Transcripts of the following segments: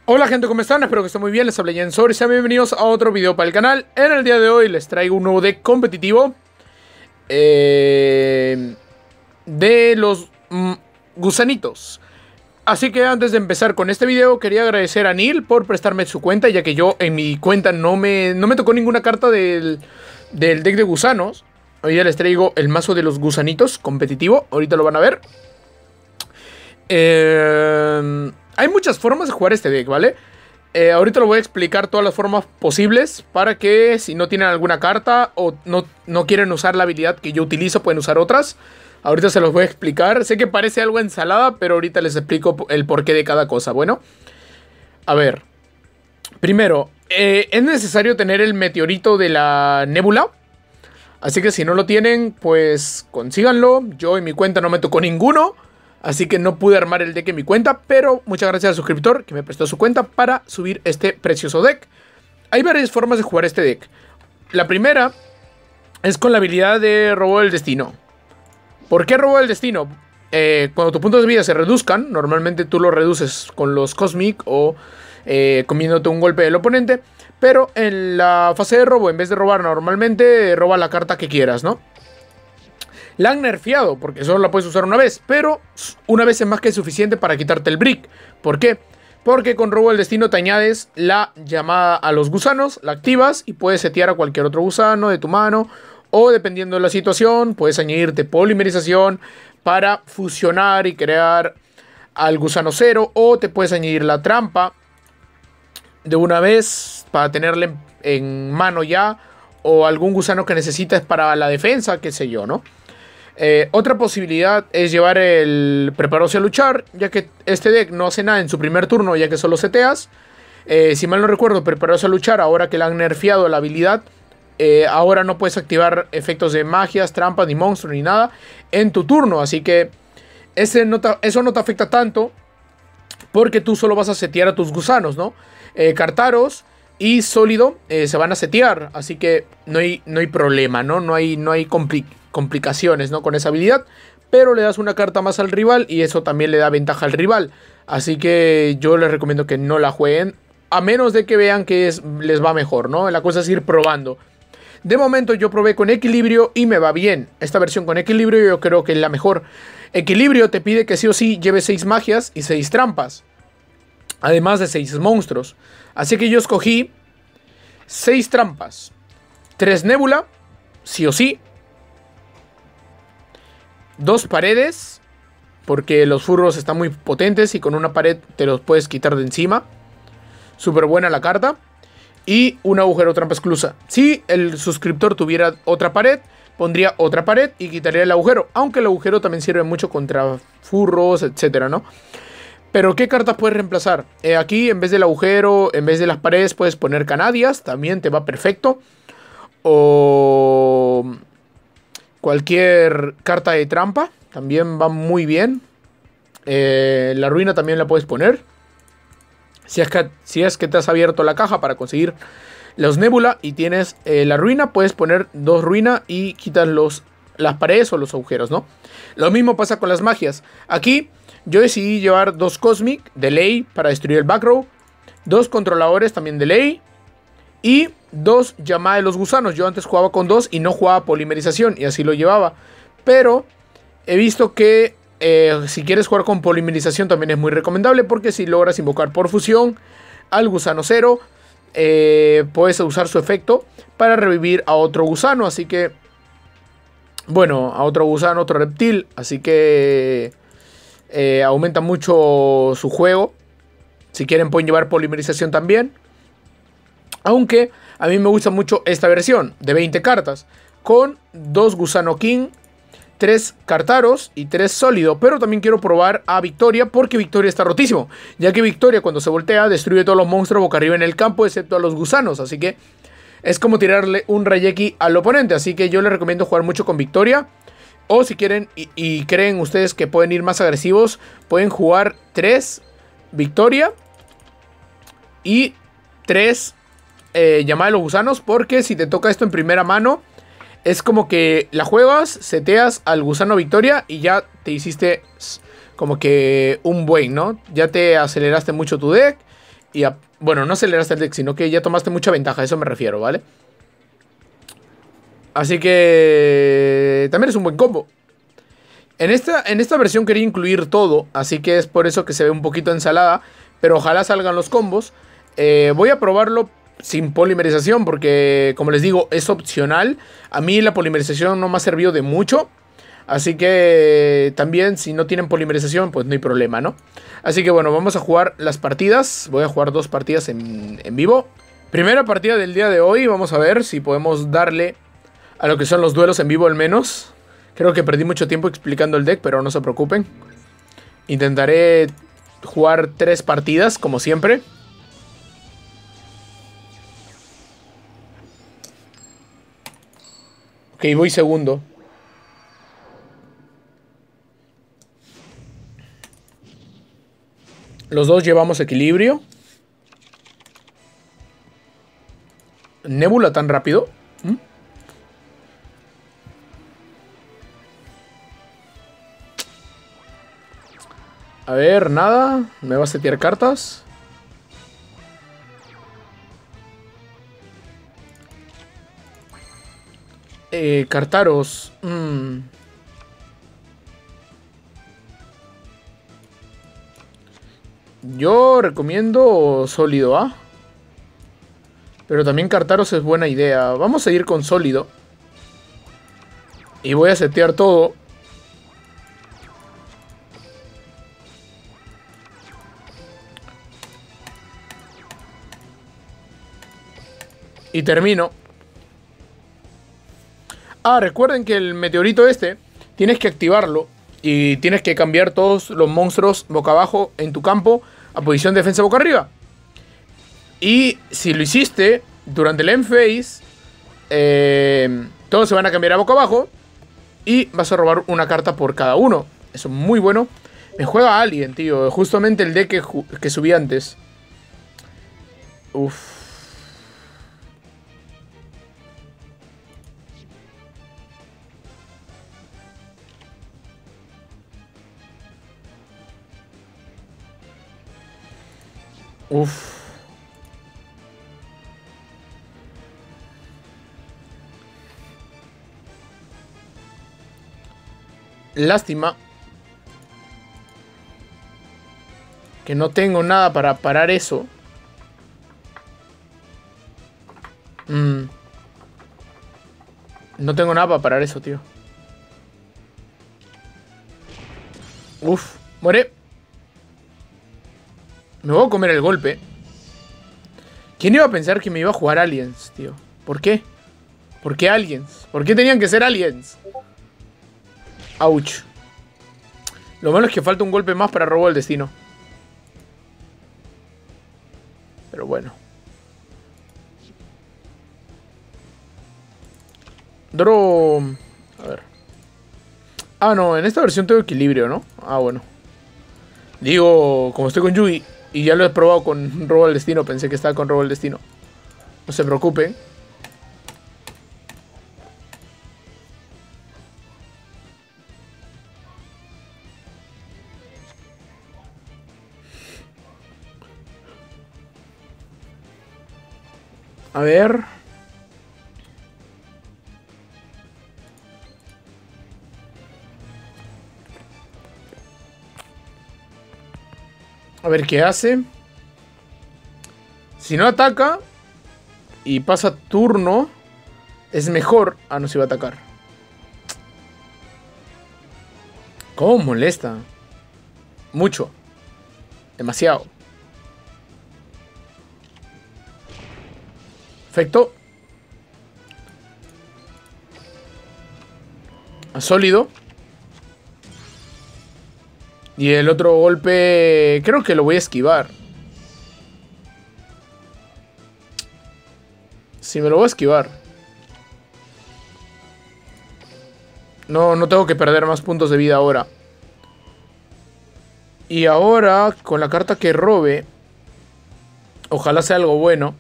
Hola gente, ¿cómo están? Espero que estén muy bien, les habla Jensor y sean bienvenidos a otro video para el canal. En el día de hoy les traigo un nuevo deck competitivo de los gusanitos. Así que antes de empezar con este video quería agradecer a Neil por prestarme su cuenta, ya que yo en mi cuenta no me tocó ninguna carta del deck de gusanos. Hoy ya les traigo el mazo de los gusanitos competitivo, ahorita lo van a ver. Hay muchas formas de jugar este deck, ¿vale? Ahorita lo voy a explicar todas las formas posibles para que si no tienen alguna carta o no quieren usar la habilidad que yo utilizo, pueden usar otras. Ahorita se los voy a explicar. Sé que parece algo ensalada, pero ahorita les explico el porqué de cada cosa. Bueno, a ver. Primero, es necesario tener el meteorito de la nébula. Así que si no lo tienen, pues consíganlo. Yo en mi cuenta no me tocó ninguno, así que no pude armar el deck en mi cuenta, pero muchas gracias al suscriptor que me prestó su cuenta para subir este precioso deck. Hay varias formas de jugar este deck. La primera es con la habilidad de robo del destino. ¿Por qué robo del destino? Cuando tus puntos de vida se reduzcan, normalmente tú lo reduces con los Cosmic o comiéndote un golpe del oponente, pero en la fase de robo, en vez de robar normalmente, roba la carta que quieras, ¿no? La han nerfeado porque solo la puedes usar una vez, pero una vez es más que suficiente para quitarte el brick. ¿Por qué? Porque con robo del destino te añades la llamada a los gusanos, la activas y puedes setear a cualquier otro gusano de tu mano, o dependiendo de la situación puedes añadirte polimerización para fusionar y crear al gusano cero, o te puedes añadir la trampa de una vez para tenerle en mano ya, o algún gusano que necesites para la defensa, qué sé yo, ¿no? Otra posibilidad es llevar el Prepararse a luchar, ya que este deck no hace nada en su primer turno, ya que solo seteas. Si mal no recuerdo, Prepararse a luchar, ahora que le han nerfeado la habilidad, ahora no puedes activar efectos de magias, trampas, ni monstruos, ni nada en tu turno. Así que eso no te afecta tanto, porque tú solo vas a setear a tus gusanos, ¿no? Cartaros y Sólido se van a setear, así que no hay problema, ¿no? No hay complicaciones, ¿no? Con esa habilidad, pero le das una carta más al rival y eso también le da ventaja al rival. Así que yo les recomiendo que no la jueguen, a menos de que vean que les va mejor, ¿no? La cosa es ir probando. De momento yo probé con Equilibrio y me va bien. Esta versión con Equilibrio yo creo que es la mejor. Equilibrio te pide que sí o sí lleves 6 magias y 6 trampas, además de 6 monstruos. Así que yo escogí 6 trampas, 3 Nebula, sí o sí, 2 paredes, porque los furros están muy potentes y con una pared te los puedes quitar de encima. Súper buena la carta. Y un agujero trampa exclusa. Si el suscriptor tuviera otra pared, pondría otra pared y quitaría el agujero. Aunque el agujero también sirve mucho contra furros, etcétera, ¿no? Pero ¿qué cartas puedes reemplazar? Aquí en vez del agujero, en vez de las paredes, puedes poner Canadias. También te va perfecto. O cualquier carta de trampa también va muy bien. La ruina también la puedes poner. Si es que te has abierto la caja para conseguir los Nebula y tienes la ruina, puedes poner 2 ruina y quitas las paredes o los agujeros, ¿no? Lo mismo pasa con las magias. Aquí yo decidí llevar 2 Cosmic de ley para destruir el back row, 2 controladores también de ley y 2 llamadas de los gusanos. Yo antes jugaba con 2 y no jugaba polimerización y así lo llevaba. Pero he visto que si quieres jugar con polimerización también es muy recomendable, porque si logras invocar por fusión al gusano cero, puedes usar su efecto para revivir a otro gusano. Así que, bueno, a otro gusano, otro reptil. Así que aumenta mucho su juego. Si quieren pueden llevar polimerización también. Aunque a mí me gusta mucho esta versión de 20 cartas, con 2 Gusano King, 3 Cartaros y 3 Sólido. Pero también quiero probar a Victoria, porque Victoria está rotísimo, ya que Victoria cuando se voltea destruye todos los monstruos boca arriba en el campo, excepto a los gusanos. Así que es como tirarle un Rayeki al oponente. Así que yo les recomiendo jugar mucho con Victoria. O si quieren y creen ustedes que pueden ir más agresivos, pueden jugar 3 Victoria y 3 llamada de los gusanos, porque si te toca esto en primera mano, es como que la juegas, seteas al gusano Victoria y ya te hiciste como que un buen, ¿no? Ya te aceleraste mucho tu deck bueno, no aceleraste el deck, sino que ya tomaste mucha ventaja, a eso me refiero, ¿vale? Así que también es un buen combo. En esta versión quería incluir todo, así que es por eso que se ve un poquito ensalada, pero ojalá salgan los combos. Voy a probarlo sin polimerización porque, como les digo, es opcional. A mí la polimerización no me ha servido de mucho, así que también si no tienen polimerización, pues no hay problema, ¿no? Así que bueno, vamos a jugar las partidas. Voy a jugar 2 partidas en vivo. Primera partida del día de hoy, vamos a ver si podemos darle a lo que son los duelos en vivo al menos. Creo que perdí mucho tiempo explicando el deck, pero no se preocupen. Intentaré jugar 3 partidas, como siempre. Ok, voy segundo. Los dos llevamos equilibrio. Nebula tan rápido. A ver, nada. Me va a setear cartas. Cartaros. Yo recomiendo sólido, ¿ah? Pero también Cartaros es buena idea. Vamos a ir con sólido. Y voy a setear todo. Y termino. Ah, recuerden que el meteorito este tienes que activarlo y tienes que cambiar todos los monstruos boca abajo en tu campo a posición de defensa boca arriba. Y si lo hiciste durante el end phase, todos se van a cambiar a boca abajo y vas a robar una carta por cada uno. Eso es muy bueno. Me juega Alien, tío. Justamente el deck que subí antes. Uff. Uf. Lástima que no tengo nada para parar eso. No tengo nada para parar eso, tío. Uf, muere. Me voy a comer el golpe. ¿Quién iba a pensar que me iba a jugar aliens, tío? ¿Por qué? ¿Por qué aliens? ¿Por qué tenían que ser aliens? Ouch. Lo malo es que falta un golpe más para robo del destino. Pero bueno. Draw. A ver. Ah, no, en esta versión tengo equilibrio, ¿no? Ah, bueno. Digo, como estoy con Yugi y ya lo he probado con robo del destino, pensé que estaba con robo del destino. No se preocupen. A ver. A ver qué hace. Si no ataca y pasa turno, es mejor. Ah, no se va a atacar. ¿Cómo molesta? Mucho. Demasiado. Perfecto. Sólido. Y el otro golpe creo que lo voy a esquivar. Sí, me lo voy a esquivar. No tengo que perder más puntos de vida ahora. Y ahora, con la carta que robe, ojalá sea algo bueno.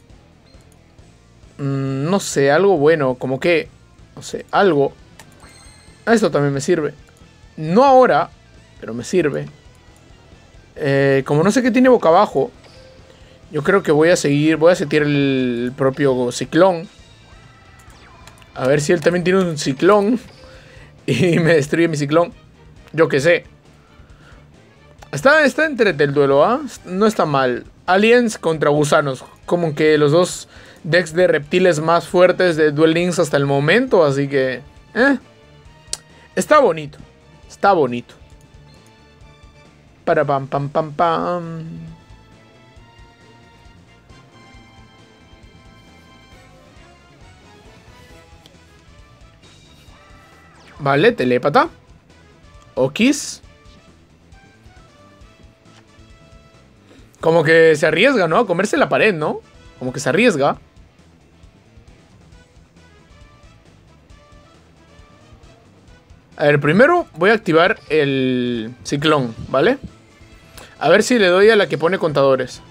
No sé, algo bueno, como que, no sé, algo. Esto también me sirve. No ahora, pero me sirve. Como no sé qué tiene boca abajo, Yo creo que voy a seguir, voy a setear el propio ciclón. A ver si él también tiene un ciclón y me destruye mi ciclón. Yo qué sé. Está entre el duelo, ¿ah? No está mal. Aliens contra gusanos. Como que los dos decks de reptiles más fuertes de Duel Links hasta el momento. Así que... está bonito. Está bonito. Para pam pam pam pam. Vale, telépata. Okis. Como que se arriesga, ¿no? A comerse la pared, ¿no? Como que se arriesga. A ver, primero voy a activar el ciclón, ¿vale? A ver si le doy a la que pone contadores.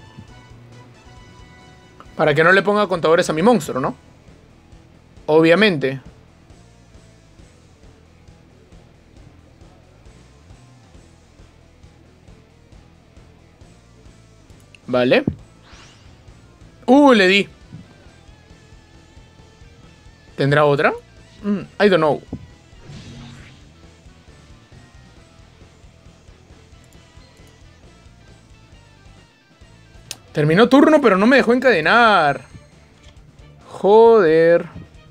Para que no le ponga contadores a mi monstruo, ¿no? Obviamente. Vale. Le di. ¿Tendrá otra? I don't know. Terminó turno, pero no me dejó encadenar. Joder.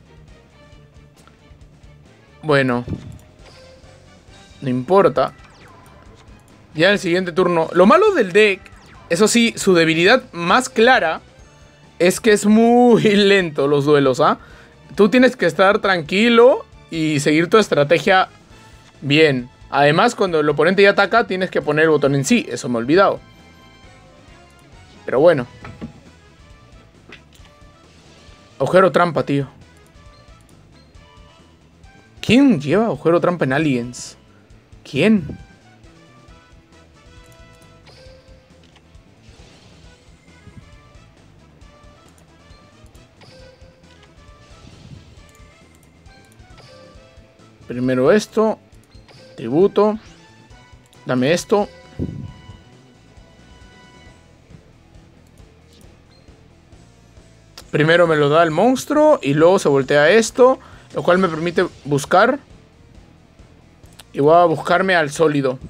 Bueno. No importa. Ya el siguiente turno. Lo malo del deck, eso sí, su debilidad más clara es que es muy lento los duelos, ¿ah? Tú tienes que estar tranquilo y seguir tu estrategia bien. Además, cuando el oponente ya ataca, tienes que poner el botón en sí. Eso me he olvidado. Pero bueno. Agujero trampa, tío. ¿Quién lleva agujero trampa en Aliens? ¿Quién? Primero esto. Tributo. Dame esto. Primero me lo da el monstruo y luego se voltea esto, lo cual me permite buscar. Y voy a buscarme al sólido.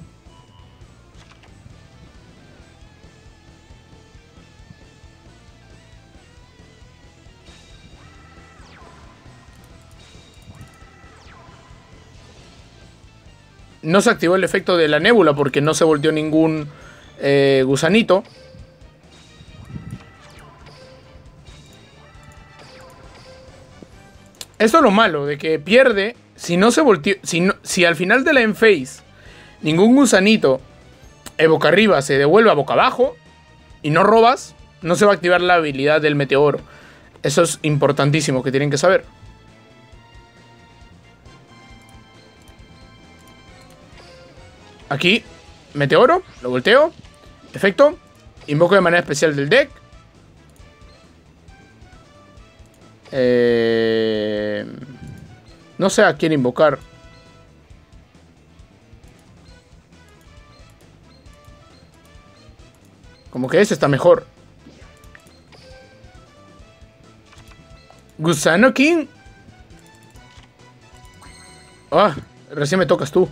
No se activó el efecto de la nébula porque no se volteó ningún gusanito. Esto es lo malo, de que pierde si no se volteó. Si al final de la end phase ningún gusanito boca arriba se devuelve a boca abajo y no robas, no se va a activar la habilidad del meteoro. Eso es importantísimo que tienen que saber. Aquí, meteoro, lo volteo. Efecto, invoco de manera especial del deck. No sé a quién invocar. Como que ese está mejor. Gusano King. Ah, recién me tocas tú.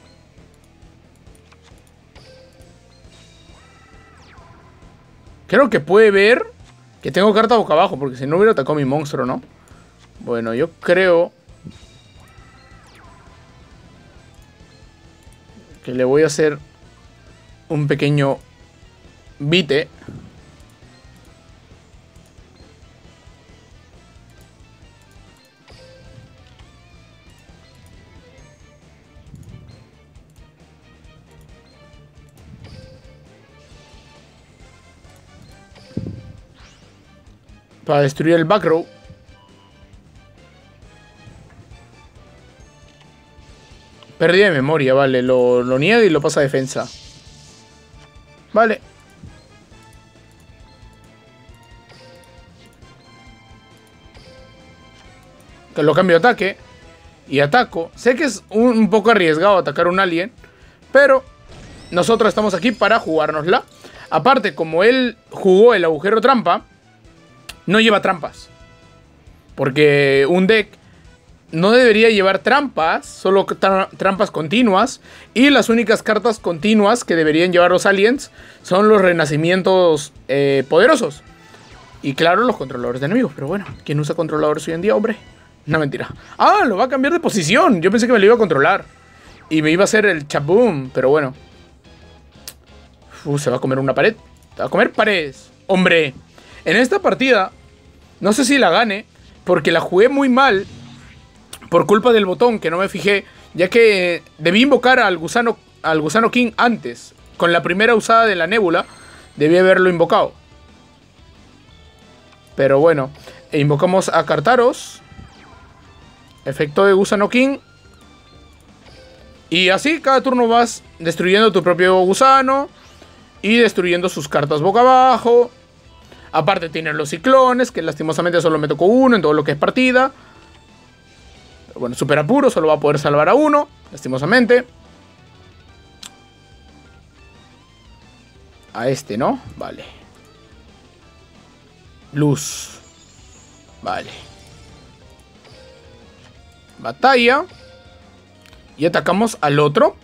Creo que puede ver que tengo carta boca abajo, porque si no hubiera atacado a mi monstruo, ¿no? Bueno, yo creo que le voy a hacer un pequeño vite. Para destruir el back row. Pérdida de memoria, vale. Lo niega y lo pasa a defensa. Vale. Lo cambio de ataque. Y ataco. Sé que es un poco arriesgado atacar un alien, pero nosotros estamos aquí para jugárnosla. Aparte, como él jugó el agujero trampa, no lleva trampas. Porque un deck no debería llevar trampas, solo trampas continuas. Y las únicas cartas continuas que deberían llevar los aliens son los renacimientos poderosos. Y claro, los controladores de enemigos. Pero bueno, ¿quién usa controladores hoy en día, hombre? No, mentira. Ah, lo va a cambiar de posición. Yo pensé que me lo iba a controlar y me iba a hacer el chaboom, pero bueno. Se va a comer una pared. Se va a comer paredes. Hombre, en esta partida no sé si la gane, porque la jugué muy mal por culpa del botón, que no me fijé, ya que debí invocar al gusano King antes. Con la primera usada de la nébula debí haberlo invocado. Pero bueno, invocamos a Cartaros. Efecto de Gusano King. Y así cada turno vas destruyendo tu propio gusano y destruyendo sus cartas boca abajo. Aparte tienes los ciclones, que lastimosamente solo me tocó uno en todo lo que es partida. Pero bueno, super apuro, solo va a poder salvar a uno, lastimosamente. A este, ¿no? Vale. Luz. Vale. Batalla. Y atacamos al otro.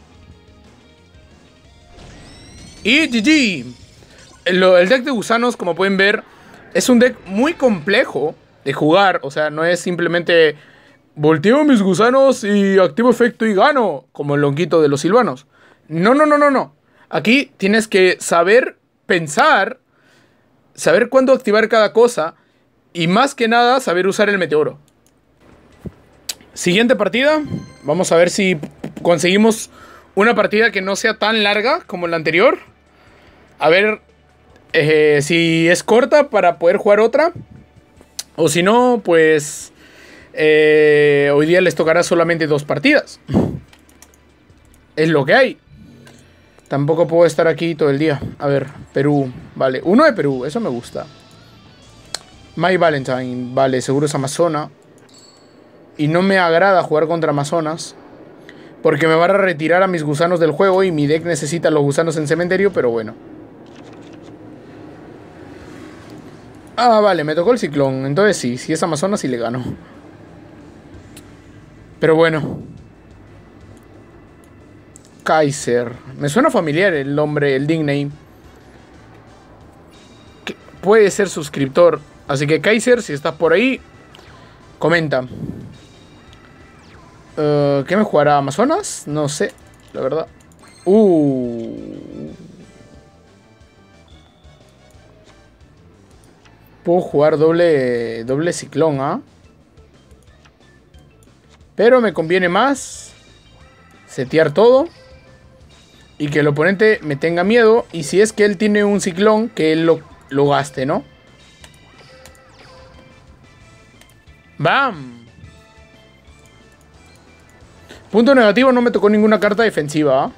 Y GG. El deck de gusanos, como pueden ver, es un deck muy complejo de jugar. O sea, no es simplemente volteo mis gusanos y activo efecto y gano, como el longuito de los silvanos. No, no, no, no, no. Aquí tienes que saber pensar, saber cuándo activar cada cosa y más que nada saber usar el meteoro. Siguiente partida. Vamos a ver si conseguimos una partida que no sea tan larga como la anterior. A ver si es corta para poder jugar otra. O si no, pues hoy día les tocará solamente 2 partidas. Es lo que hay. Tampoco puedo estar aquí todo el día. A ver, Perú. Vale, uno de Perú, eso me gusta. My Valentine, vale, seguro es Amazona. Y no me agrada jugar contra Amazonas, porque me van a retirar a mis gusanos del juego y mi deck necesita los gusanos en cementerio, pero bueno. Ah, vale, me tocó el ciclón. Entonces sí, si es Amazonas sí le gano. Pero bueno. Kaiser. Me suena familiar el nombre, el nickname. Puede ser suscriptor. Así que Kaiser, si estás por ahí, comenta. ¿Qué me jugará? ¿Amazonas? No sé, la verdad. Puedo jugar doble ciclón, ¿ah? Pero me conviene más setear todo y que el oponente me tenga miedo. Y si es que él tiene un ciclón, que él lo gaste, ¿no? ¡Bam! Punto negativo, no me tocó ninguna carta defensiva.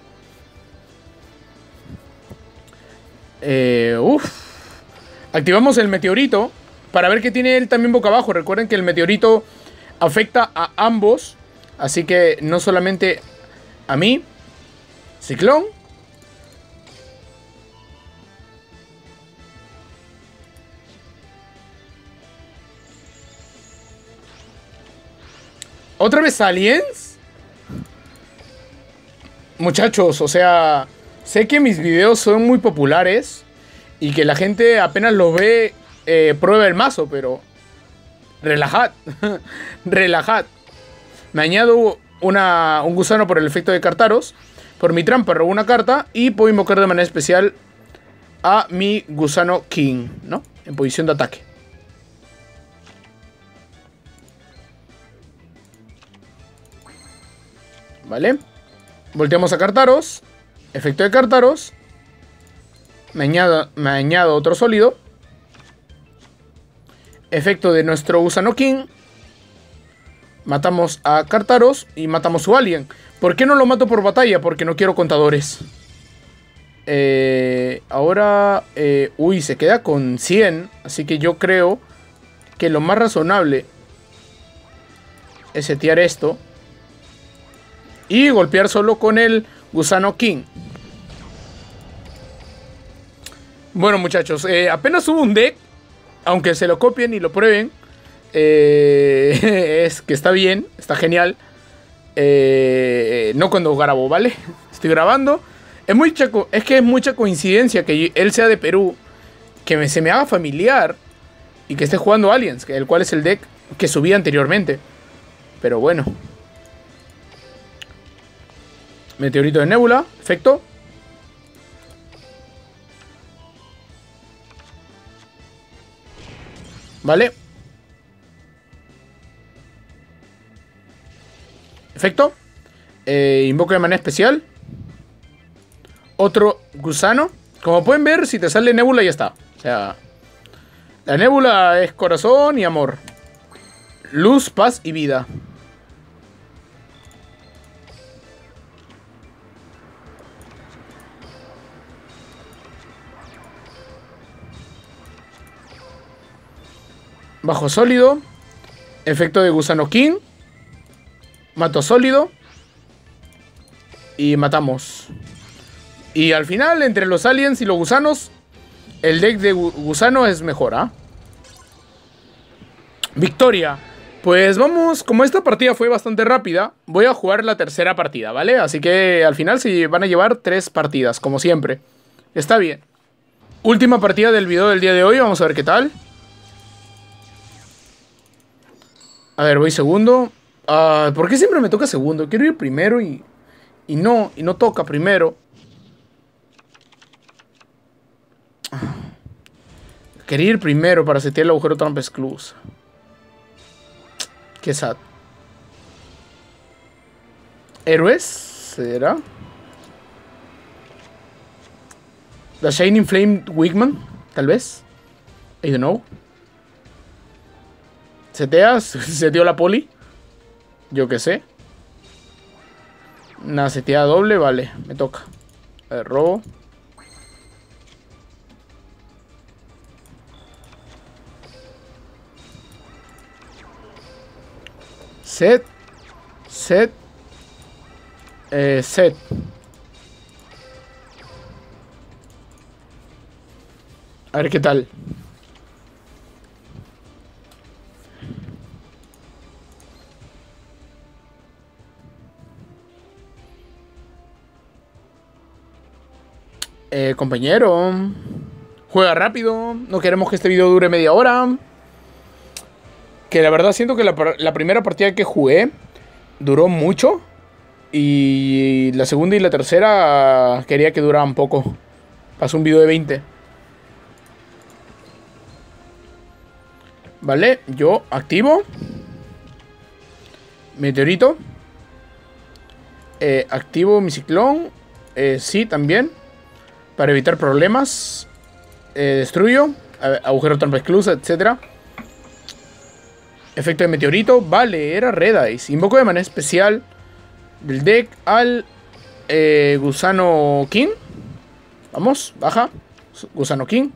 Activamos el meteorito para ver que tiene él también boca abajo. Recuerden que el meteorito afecta a ambos. Así que no solamente a mí. Ciclón. ¿Otra vez aliens? Muchachos, o sea, sé que mis videos son muy populares y que la gente apenas los ve, prueba el mazo, pero relajad, relajad. Me añado un gusano por el efecto de Cartaros. Por mi trampa robo una carta y puedo invocar de manera especial a mi gusano King, ¿no? En posición de ataque. ¿Vale? Volteamos a Cartaros. Efecto de Cartaros. Me añado otro sólido. Efecto de nuestro gusano King. Matamos a Cartaros y matamos su alien. ¿Por qué no lo mato por batalla? Porque no quiero contadores. Ahora... uy, se queda con 100. Así que yo creo que lo más razonable es setear esto y golpear solo con el gusano King. Bueno, muchachos, apenas hubo un deck, aunque se lo copien y lo prueben, es que está bien, está genial. No cuando grabo, ¿vale? Estoy grabando. Es que es mucha coincidencia que él sea de Perú, que se me haga familiar y que esté jugando Aliens, el cual es el deck que subí anteriormente. Pero bueno. Meteorito de Nebula, efecto. Vale. Efecto. Invoco de manera especial. Otro gusano. Como pueden ver, si te sale Nebula ya está. O sea, la Nebula es corazón y amor. Luz, paz y vida. Bajo sólido. Efecto de gusano King. Mato sólido. Y matamos. Y al final, entre los aliens y los gusanos, el deck de gusano es mejor, ¿ah? Victoria. Pues vamos, como esta partida fue bastante rápida, voy a jugar la tercera partida, ¿vale? Así que al final se van a llevar 3 partidas, como siempre. Está bien. Última partida del video del día de hoy, vamos a ver qué tal. A ver, voy segundo. ¿Por qué siempre me toca segundo? Quiero ir primero y no toca primero. Quería ir primero para setear el agujero trampa exclusa. Qué sad. ¿Héroes? ¿Será? The Shining Flame Wigman, tal vez. I don't know. ¿Seteas? ¿Seteó la poli? Yo qué sé. Una seteada doble, vale, me toca. A ver, robo. Set. Set. Set. A ver qué tal. Compañero. Juega rápido. No queremos que este video dure media hora. Que la verdad siento que la primera partida que jugué duró mucho. Y la segunda y la tercera quería que duraran poco. Pasó un video de 20. Vale, yo activo. Meteorito. Activo mi ciclón. Sí, también. Para evitar problemas. Destruyo. Agujero trampa exclusa, etc. Efecto de meteorito. Vale, era Red Eyes. Invoco de manera especial del deck al Gusano King. Vamos, baja. Gusano King.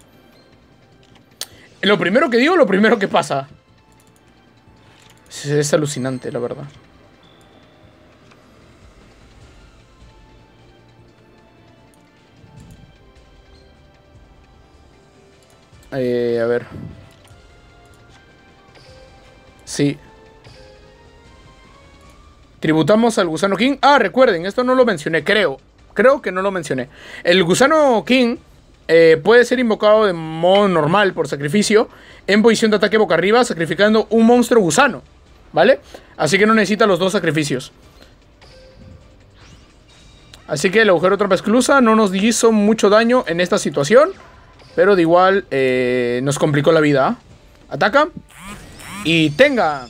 Lo primero que digo, lo primero que pasa. Es alucinante, la verdad. A ver. Sí. Tributamos al Gusano King. Ah, recuerden, esto no lo mencioné, creo. Creo que no lo mencioné. El Gusano King puede ser invocado de modo normal por sacrificio en posición de ataque boca arriba, sacrificando un monstruo gusano, ¿vale? Así que no necesita los 2 sacrificios. Así que el agujero trampa exclusa no nos hizo mucho daño en esta situación, pero de igual nos complicó la vida. Ataca y tenga.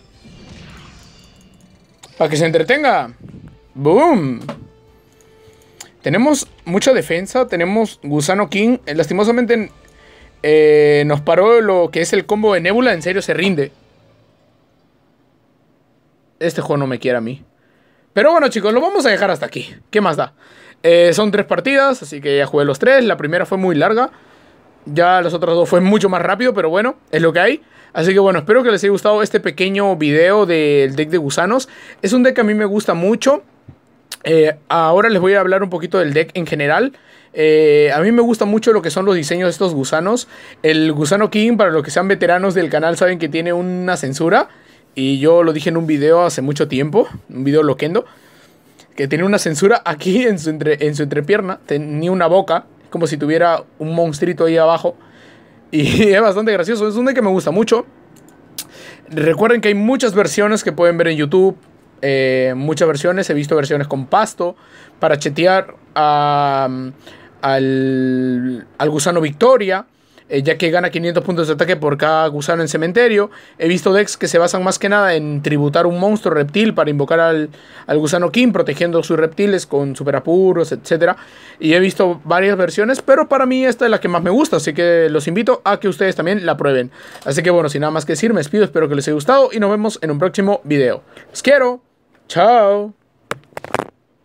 Para que se entretenga. ¡Boom! Tenemos mucha defensa. Tenemos Gusano King. Lastimosamente nos paró lo que es el combo de Nebula. En serio se rinde. Este juego no me quiere a mí. Pero bueno, chicos, lo vamos a dejar hasta aquí. ¿Qué más da? Son 3 partidas, así que ya jugué los 3. La primera fue muy larga. Ya las otras 2 fue mucho más rápido, pero bueno, es lo que hay. Así que bueno, espero que les haya gustado este pequeño video del deck de gusanos. Es un deck que a mí me gusta mucho. Ahora les voy a hablar un poquito del deck en general. A mí me gusta mucho lo que son los diseños de estos gusanos. El gusano King, para los que sean veteranos del canal, saben que tiene una censura. Y yo lo dije en un video hace mucho tiempo, un video loquendo, que tiene una censura aquí en su entrepierna. Tenía una boca, como si tuviera un monstruito ahí abajo. Y es bastante gracioso, es un deck que me gusta mucho. Recuerden que hay muchas versiones que pueden ver en YouTube. Muchas versiones, he visto versiones con pasto para chetear al gusano Victoria, ya que gana 500 puntos de ataque por cada gusano en cementerio. He visto decks que se basan más que nada en tributar un monstruo reptil para invocar al gusano King, protegiendo sus reptiles con super apuros, etc. Y he visto varias versiones, pero para mí esta es la que más me gusta, así que los invito a que ustedes también la prueben. Así que bueno, sin nada más que decir, me despido, espero que les haya gustado y nos vemos en un próximo video. ¡Los quiero! ¡Chao!